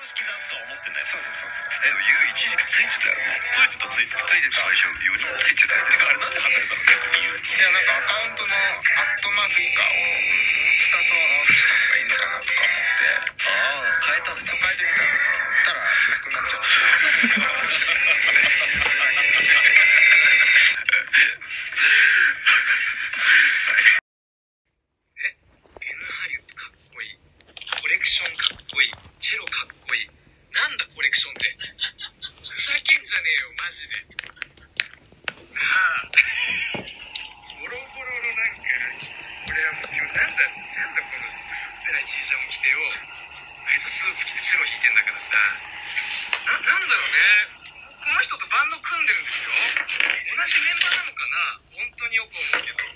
式だとは思ってない。 そうそうそうそう。 ユウ一時期ついてたよね。 ついてた。 最初ユウにもついてたよね。 てかあれなんで外れたの逆に言う。 いやなんかアカウントのアットマーク以下をインスタと合わせた方がいいのかなとか思って、 ああ、変えたんだ。 そう変えてみたらなくなっちゃった。 コレクションかっこいい。チェロかっこいい。なんだコレクションって。ふざけんじゃねえよ、マジで。なあ。ボロボロのなんか、これはもう今日なんだこの薄っぺらい G ジャンを着てよ。あいつスーツ着てチェロ弾いてんだからさ。なんだろうね。この人とバンド組んでるんですよ。同じメンバーなのかな。本当によく思うけど。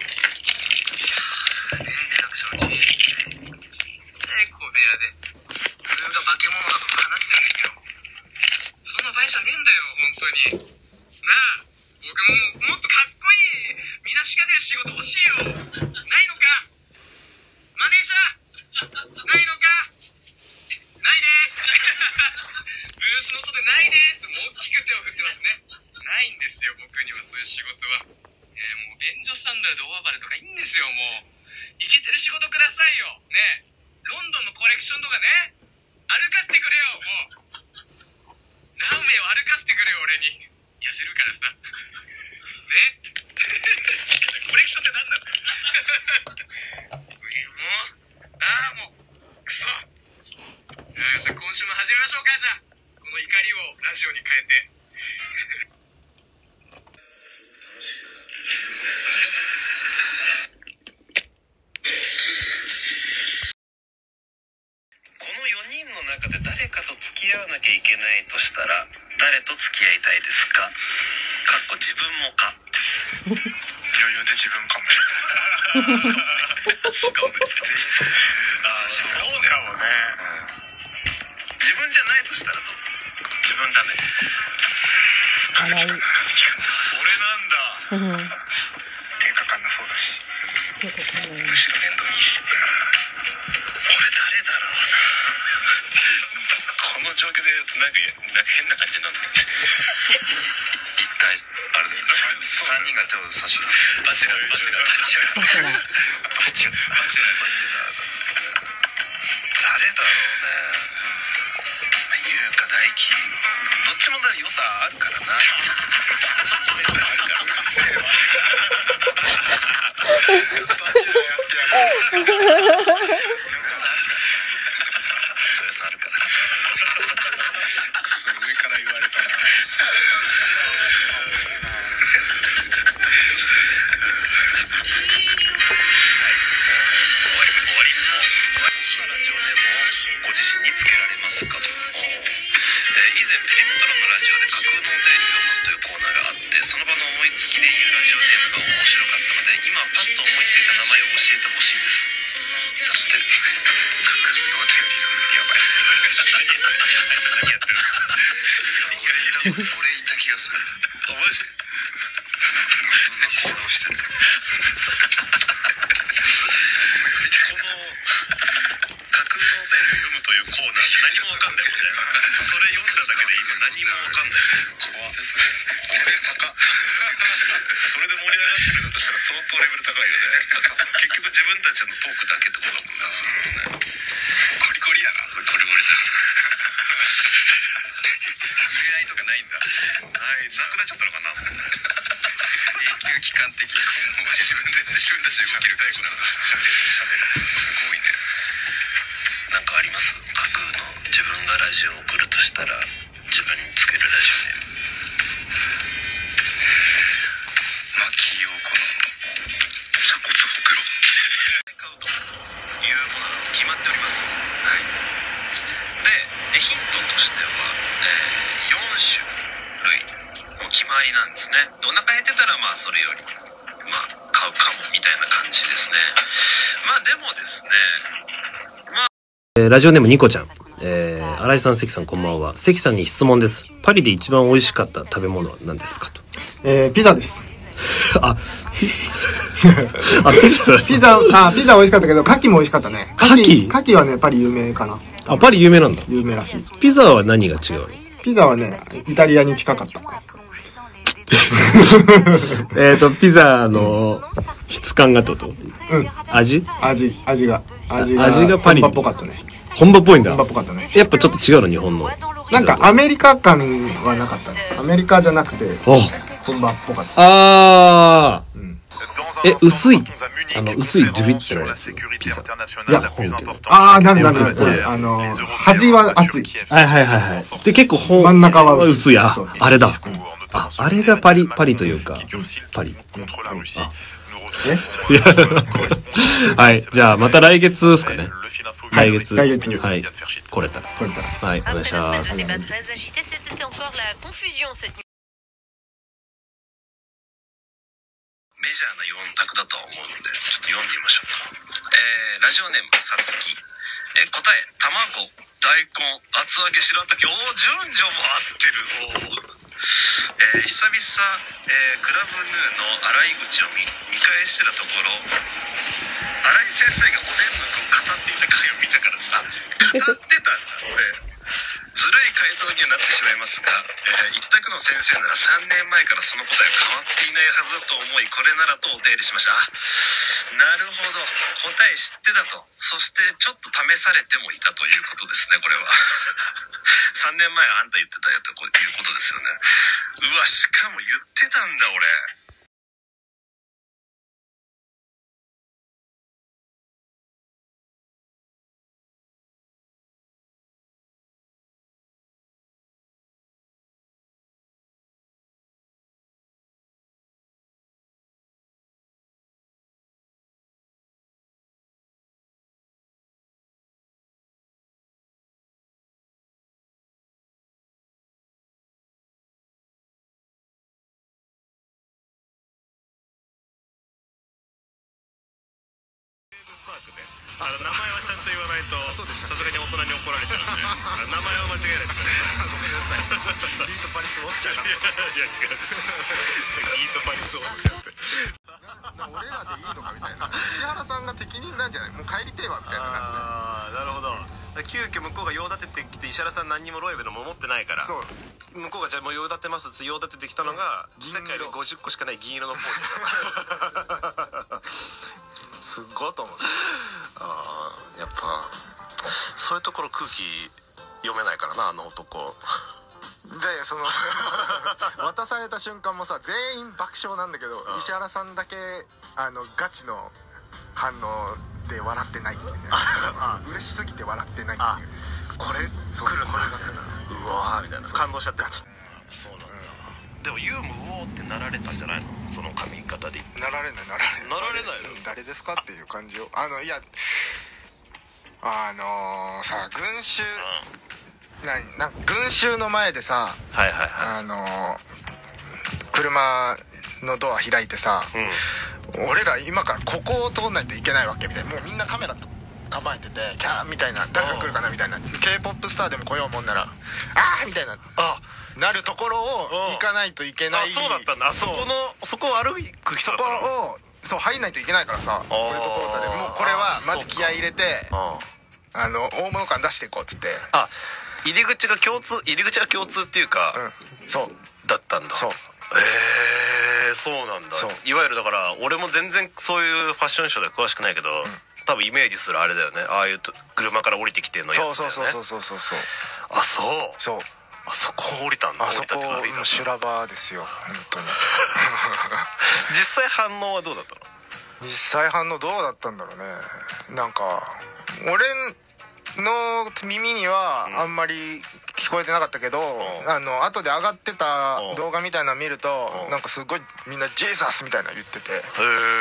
めちゃくちゃうち。小部屋でブルーが化け物だとか話してるんですよ。そんな場合じゃねえんだよ本当になあ。僕もっとかっこいいみなしが出る仕事欲しいよ。ないのかマネージャー。ないのか。ないですブースの外でないですもう大きく手を振ってますね。ないんですよ僕にはそういう仕事は。もう便所サンダルで大暴れとかいいんですよ。もうイケてる仕事くださいよね。ロンドンのコレクションとかね、歩かせてくれよ、もう。ランウェイを歩かせてくれよ、俺に。痩せるからさ。ねコレクションってなんだもう、くそ。じゃあ今週も始めましょうか、じゃあ。この怒りをラジオに変えて。 中で誰かと付き合わなきゃいけないとしたら誰と付き合いたいですか？かっこ自分もかです。 余裕で自分かも。 そうかもね。そうかもね。自分じゃないとしたらどう？自分だね。俺なんだ。 手かかんなそうだし。 むしろ面倒いいし。この状況でなんか変な感じなんだ。一体あれだよね。3人が手を差しバチェラ誰だろうね。優香大輝どっちも良さあるからな。俺いた気がする。マジ？想像してる。この架空のお便りを読むというコーナーで何もわかんないもんね。それ読んだだけで今何もわかんない。怖い。俺高っ。それで盛り上がってるのとしたら相当レベル高いよね。結局自分たちのトークだけってことだもんね。そうですね。ゴリゴリだな。ゴリゴリだ。とかないんだ。はい、なくなっちゃったのかな。永久期間的にもう自分たちで動けるタイプなの。しゃべる。すごいね。なんかあります？架空の自分がラジオを送るとしたら自分につけるラジオネーム。牧陽子の鎖骨ほくろ。買うというものが決まっております。はい。で、ヒントとしては、4種類の決まりなんですね。お腹減ってたらまあそれよりまあ買うかもみたいな感じですね。まあでもですね、 ラジオネームニコちゃん、新井さん、関さんこんばんは。関さんに質問です。パリで一番美味しかった食べ物は何ですかと。 ピザです。 ピザ美味しかったけど、牡蠣も美味しかったね。牡蠣はね、パリ有名かな。 あ、パリ有名なんだ。 有名らしい。 ピザは何が違うの？ ピザはね、イタリアに近かった。 ピザの質感がってこと？ うん。 味がパリ。 本場っぽかったね。 本場っぽいんだ。 本場っぽかったね。 やっぱちょっと違うの、日本の。 なんかアメリカ感はなかったね。アメリカじゃなくて、 お、 本場っぽかった。 あー。 うん。 薄い。薄いドゥリッてのやつ。ピザ。 いや、なる。端は厚い。 はい。で、結構真ん中は薄い。あそう、 あれだ。あれがパリというか、パリ。はい。じゃあ、また来月ですかね。来月。はい。来れたら。はい。お願いします。 メジャーな4択だとは思うので、ちょっと読んでみましょうか。ラジオネームさつき。答え、卵、大根、厚揚げ、白滝。順序も合ってる。久々、クラブヌーの洗い口を見返してたところ、新井先生がおでんの具を語っていた回を見たからさ、語ってたんだ、俺。ずるい回答にはなってしまいますが、一択の先生なら3年前からその答えは変わっていないはずだと思い、これならとお便りしました。なるほど、答え知ってたと。そしてちょっと試されてもいたということですね、これは。3年前あんた言ってたよということですよね。うわ、しかも言ってたんだ、俺。名前はちゃんと言わないと、さすがに大人に怒られちゃうんで、名前は間違えないでください。ごめんなさい。ギートパリスウォッチャーだ。いや違う。ギートパリスウォッチャーって。 俺らでいいのかみたいな。石原さんが適任なんじゃない？もう帰りてえわみたいな。 ああ、なるほど。急遽向こうが用立ててきて、石原さん何にもロエベのも持ってないから、向こうがじゃあもう用立てますって用立ててきたのが、世界で50個しかない銀色のポーズ。すっごいと思う。ああ、やっぱそういうところ空気読めないからな、あの男。 でその渡された瞬間もさ、全員爆笑なんだけど、石原さんだけガチの反応で笑ってないっていうね。嬉しすぎて笑ってないっていう。 これ来るんだ、うわーみたいな、感動しちゃって。そうなんだ。でもユームうおーってなられたんじゃないの、その髪型で。 なられない誰ですかっていう感じを。いやさ、群衆群衆の前でさ、車のドア開いてさ、俺ら今からここを通んないといけないわけみたいな。もうみんなカメラ構えてて、キャーみたいな、誰が来るかなみたいな。 K-POP スターでも来ようもんならあーみたいななるところを行かないといけない。 そうだったんだ。そこを歩く人だったの。 そこをそう入んないといけないからさ、俺とコロタでもうこれはマジ気合い入れて、大物感出していこうっつって。 入り口が共通っていうか、 そうだったんだ。そう、そうなんだ。いわゆるだから俺も全然そういうファッションショーで詳しくないけど、多分イメージするあれだよね。ああいう車から降りてきてのやつだよね。そうあ、そうあそこ降りたんだ。 あそこの修羅場ですよ本当に。 実際反応はどうだったの？ 実際反応どうだったんだろうね。なんか俺の耳にはあんまり聞こえてなかったけど、後で上がってた動画みたいなの見ると、なんかすごいみんなジーザスみたいな言ってて、へえ、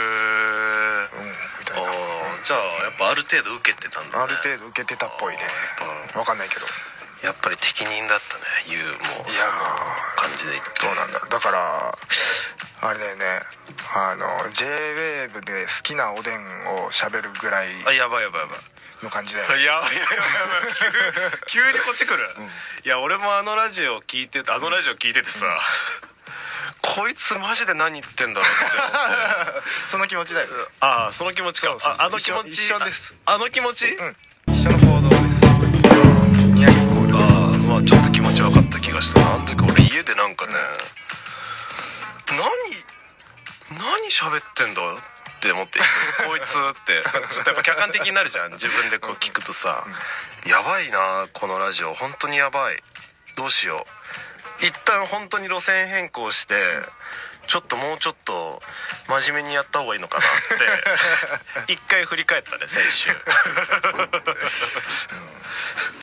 みたいな。 じゃあやっぱある程度受けてたんだね。 ある程度受けてたっぽいね。分かんないけどやっぱり適任だったね。ユウもその感じで言って。 どうなんだろう。だからあれだよね、J-WAVE で好きなおでんを喋るぐらいやばいの感じで。 やばい急にこっち来る。いや俺もあのラジオ聞いててさ、こいつマジで何言ってんだろうって思ってその気持ちだよ。その気持ちか。あの気持ち一緒です。あの気持ち、 一緒の行動です。 喋ってんだって思ってこいつってちょっとやっぱ客観的になるじゃん。自分でこう聞くとさ、やばいなこのラジオ本当にやばい、どうしよう、一旦本当に路線変更してちょっともうちょっと真面目にやった方がいいのかなって一回振り返ったね先週